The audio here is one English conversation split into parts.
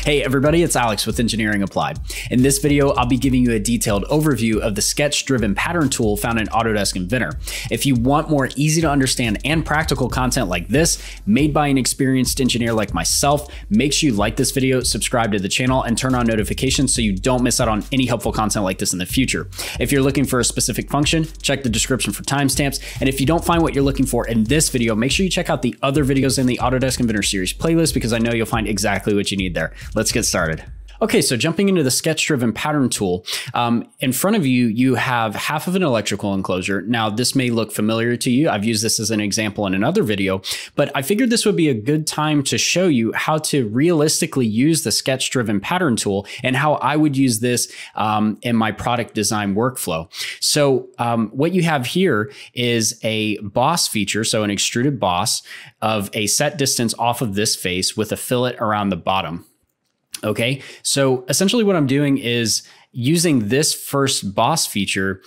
Hey everybody, it's Alex with Engineering Applied. In this video, I'll be giving you a detailed overview of the sketch-driven pattern tool found in Autodesk Inventor. If you want more easy to understand and practical content like this, made by an experienced engineer like myself, make sure you like this video, subscribe to the channel, and turn on notifications so you don't miss out on any helpful content like this in the future. If you're looking for a specific function, check the description for timestamps. And if you don't find what you're looking for in this video, make sure you check out the other videos in the Autodesk Inventor series playlist because I know you'll find exactly what you need there. Let's get started. Okay, so jumping into the sketch-driven pattern tool, in front of you, you have half of an electrical enclosure. Now, this may look familiar to you. I've used this as an example in another video, but I figured this would be a good time to show you how to realistically use the sketch-driven pattern tool and how I would use this in my product design workflow. So what you have here is a boss feature, so an extruded boss of a set distance off of this face with a fillet around the bottom. Okay, so essentially what I'm doing is using this first boss feature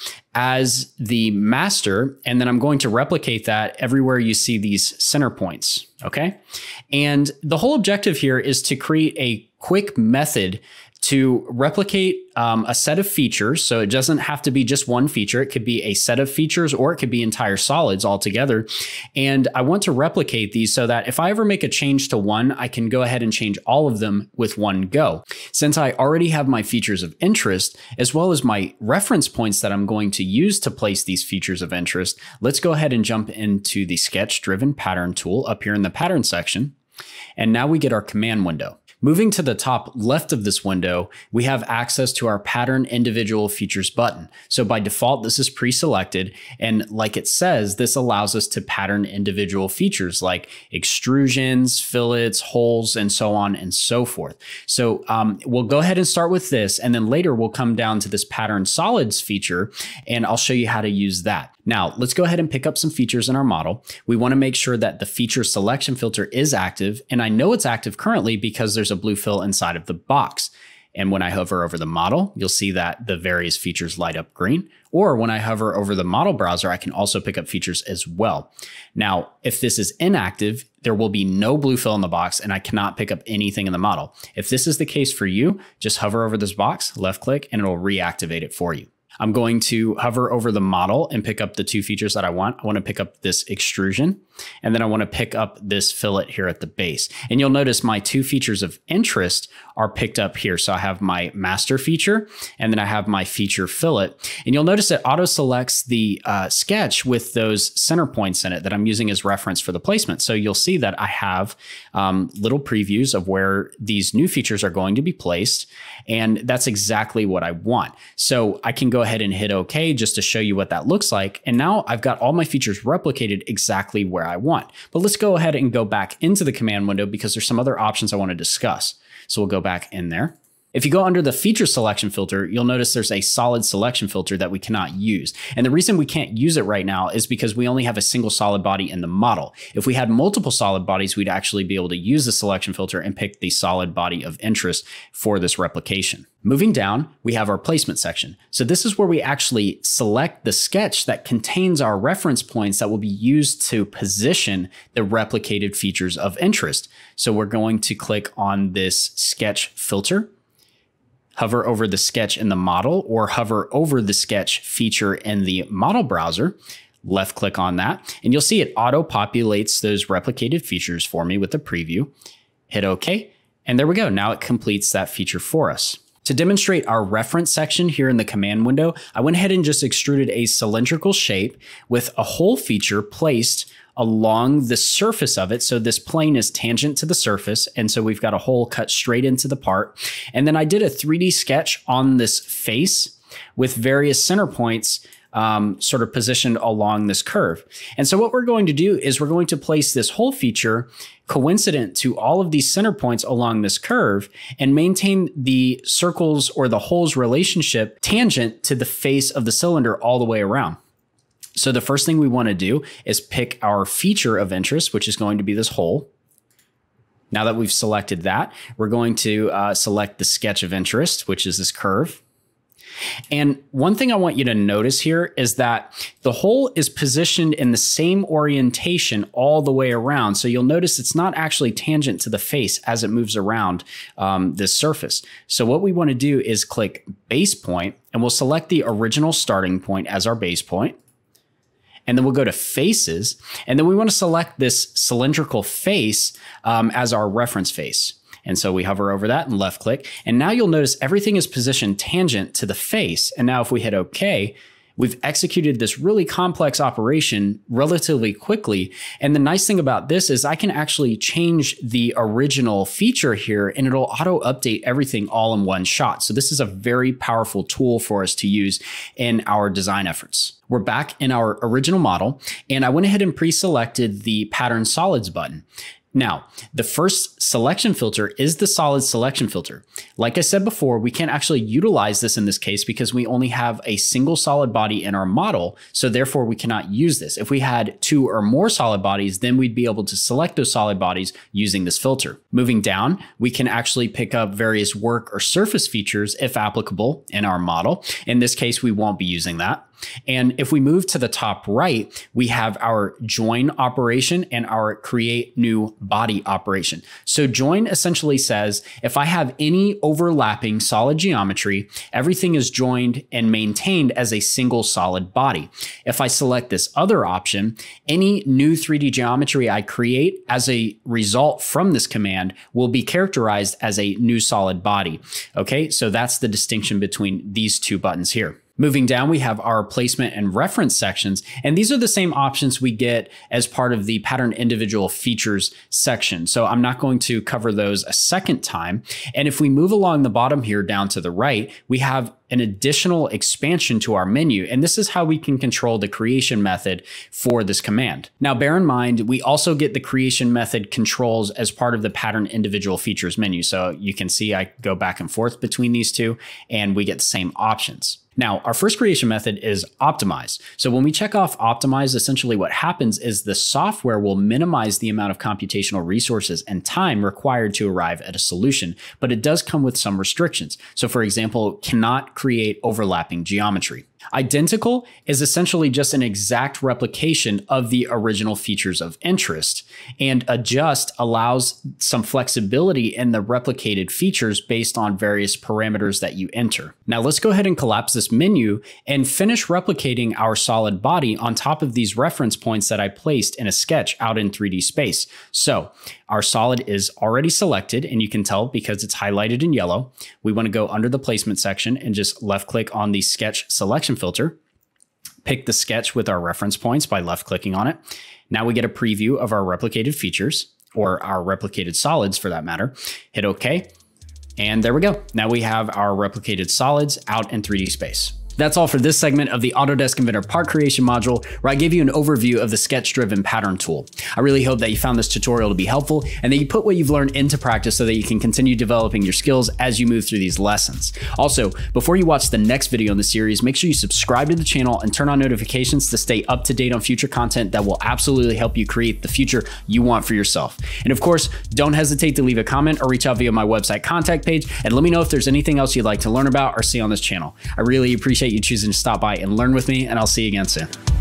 as the master, and then I'm going to replicate that everywhere you see these center points, okay? And the whole objective here is to create a quick method to replicate a set of features. So it doesn't have to be just one feature. It could be a set of features or it could be entire solids altogether. And I want to replicate these so that if I ever make a change to one, I can go ahead and change all of them with one go. Since I already have my features of interest, as well as my reference points that I'm going to use to place these features of interest, let's go ahead and jump into the sketch-driven pattern tool up here in the pattern section. And now we get our command window. Moving to the top left of this window, we have access to our pattern individual features button. So by default, this is pre-selected. And like it says, this allows us to pattern individual features like extrusions, fillets, holes, and so on and so forth. So we'll go ahead and start with this. And then later we'll come down to this pattern solids feature, and I'll show you how to use that. Now, let's go ahead and pick up some features in our model. We want to make sure that the feature selection filter is active, and I know it's active currently because there's a blue fill inside of the box. And when I hover over the model, you'll see that the various features light up green. Or when I hover over the model browser, I can also pick up features as well. Now, if this is inactive, there will be no blue fill in the box and I cannot pick up anything in the model. If this is the case for you, just hover over this box, left click, and it'll reactivate it for you. I'm going to hover over the model and pick up the two features that I want. I want to pick up this extrusion, and then I want to pick up this fillet here at the base. And you'll notice my two features of interest are picked up here. So I have my master feature, and then I have my feature fillet. And you'll notice it auto selects the sketch with those center points in it that I'm using as reference for the placement. So you'll see that I have little previews of where these new features are going to be placed. And that's exactly what I want. So I can go ahead and hit OK just to show you what that looks like. And now I've got all my features replicated exactly where I want. But let's go ahead and go back into the command window because there's some other options I want to discuss. So we'll go back in there. If you go under the feature selection filter, you'll notice there's a solid selection filter that we cannot use. And the reason we can't use it right now is because we only have a single solid body in the model. If we had multiple solid bodies, we'd actually be able to use the selection filter and pick the solid body of interest for this replication. Moving down, we have our placement section. So this is where we actually select the sketch that contains our reference points that will be used to position the replicated features of interest. So we're going to click on this sketch filter, hover over the sketch in the model, or hover over the sketch feature in the model browser, left click on that, and you'll see it auto populates those replicated features for me with a preview. Hit OK, and there we go. Now it completes that feature for us. To demonstrate our reference section here in the command window, I went ahead and just extruded a cylindrical shape with a hole feature placed along the surface of it. So this plane is tangent to the surface. And so we've got a hole cut straight into the part. And then I did a 3D sketch on this face with various center points sort of positioned along this curve. And so what we're going to do is we're going to place this hole feature coincident to all of these center points along this curve and maintain the circles or the holes relationship tangent to the face of the cylinder all the way around. So the first thing we want to do is pick our feature of interest, which is going to be this hole. Now that we've selected that, we're going to select the sketch of interest, which is this curve. And one thing I want you to notice here is that the hole is positioned in the same orientation all the way around. So you'll notice it's not actually tangent to the face as it moves around this surface. So what we want to do is click base point, and we'll select the original starting point as our base point. And then we'll go to faces, and then we want to select this cylindrical face as our reference face. And so we hover over that and left click. And now you'll notice everything is positioned tangent to the face. And now if we hit OK, we've executed this really complex operation relatively quickly. And the nice thing about this is I can actually change the original feature here, and it'll auto update everything all in one shot. So this is a very powerful tool for us to use in our design efforts. We're back in our original model, and I went ahead and pre-selected the pattern solids button. Now, the first selection filter is the solid selection filter. Like I said before, we can't actually utilize this in this case because we only have a single solid body in our model, so therefore we cannot use this. If we had 2 or more solid bodies, then we'd be able to select those solid bodies using this filter. Moving down, we can actually pick up various work or surface features if applicable in our model. In this case, we won't be using that. And if we move to the top right, we have our join operation and our create new body operation. So join essentially says, if I have any overlapping solid geometry, everything is joined and maintained as a single solid body. If I select this other option, any new 3D geometry I create as a result from this command will be characterized as a new solid body. Okay, so that's the distinction between these two buttons here. Moving down, we have our placement and reference sections, and these are the same options we get as part of the pattern individual features section. So I'm not going to cover those a second time. And if we move along the bottom here down to the right, we have an additional expansion to our menu, and this is how we can control the creation method for this command. Now, bear in mind, we also get the creation method controls as part of the pattern individual features menu. So you can see I go back and forth between these two, and we get the same options. Now, our first creation method is optimize. So when we check off optimize, essentially what happens is the software will minimize the amount of computational resources and time required to arrive at a solution, but it does come with some restrictions. So for example, cannot create overlapping geometry. Identical is essentially just an exact replication of the original features of interest, and adjust allows some flexibility in the replicated features based on various parameters that you enter. Now let's go ahead and collapse this menu and finish replicating our solid body on top of these reference points that I placed in a sketch out in 3D space. So our solid is already selected, and you can tell because it's highlighted in yellow. We want to go under the placement section and just left click on the sketch selection filter, pick the sketch with our reference points by left clicking on it. Now we get a preview of our replicated features, or our replicated solids for that matter. Hit OK, and there we go. Now we have our replicated solids out in 3D space. That's all for this segment of the Autodesk Inventor part creation module, where I gave you an overview of the sketch-driven pattern tool. I really hope that you found this tutorial to be helpful and that you put what you've learned into practice so that you can continue developing your skills as you move through these lessons. Also, before you watch the next video in the series, make sure you subscribe to the channel and turn on notifications to stay up to date on future content that will absolutely help you create the future you want for yourself. And of course, don't hesitate to leave a comment or reach out via my website contact page and let me know if there's anything else you'd like to learn about or see on this channel. I really appreciate you choosing to stop by and learn with me, and I'll see you again soon.